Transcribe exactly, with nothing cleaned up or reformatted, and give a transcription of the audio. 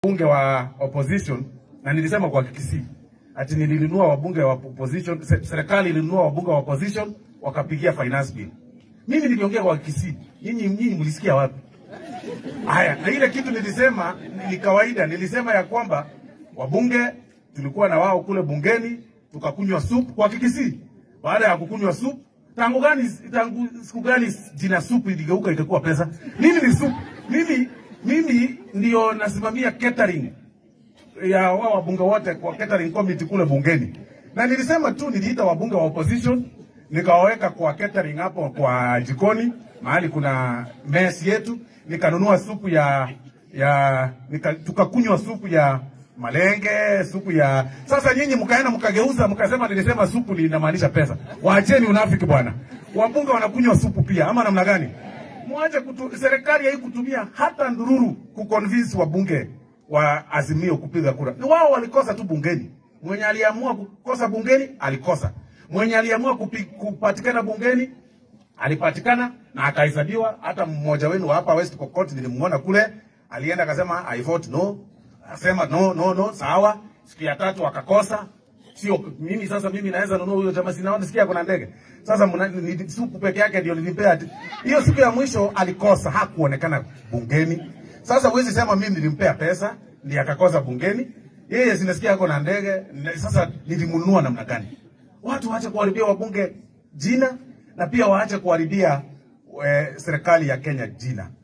bunge wa opposition na nilisema kwa Kisii ati nilinunua wabunge wa opposition, serikali ilinunua wabunge wa opposition wakapigia finance bill. Mimi niliongea kwa Kisii. Nyinyi nyinyi mlisikia wapi? Haya, na ile kitu nilisema ni kawaida. Nilisema ya kwamba wabunge tulikuwa na wao kule bungeni tukakunywa soup kwa Kisii. Baada ya kukunywa soup, tangu gani tangu siku gani jina soup iligeuka ikakuwa pesa? Mimi ni soup. Mimi mimi ndio nasimamia catering ya wao wabunge wote kwa catering committee kule bungeni. Na nilisema tu niliita wabunge wa opposition nikawaweka kwa catering hapo kwa jikoni mahali kuna mess yetu, nikanunua supu ya ya nika, tukakunywa supu ya malenge, supu ya sasa. Nyinyi mkaenda mkageuza mkasema nilisema supu linamaanisha pesa. Waacheni unafiki bwana. Wabunge wanakunywa supu pia ama namna gani? Mwache kutu, serikali haikutumia hata ndururu kuconvince wabunge wa Azimio kupiga kura. Ni wao walikosa tu bungeni. Mwenye aliamua kukosa bungeni alikosa. Mwenye aliamua kupatikana bungeni alipatikana na akahesabiwa. Hata mmoja wenu hapa West Pokot nilimuona kule, alienda akasema I vote no, akasema no no no, sawa. Siku ya tatu akakosa. Sio mimi sasa, mimi naweza nunua huyo jamaa, sinaona sikia kuna ndege. Sasa mna, ni supu peke yake ndio nilimpea. Hiyo siku ya mwisho alikosa, hakuonekana bungeni. Sasa huwezi sema mimi nilimpea pesa ndiye akakosa bungeni. Yeye sinasikia yako na ndege. Sasa nilimnunua namna gani? Watu waache kuharibia wabunge jina na pia waache kuharibia e, serikali ya Kenya jina.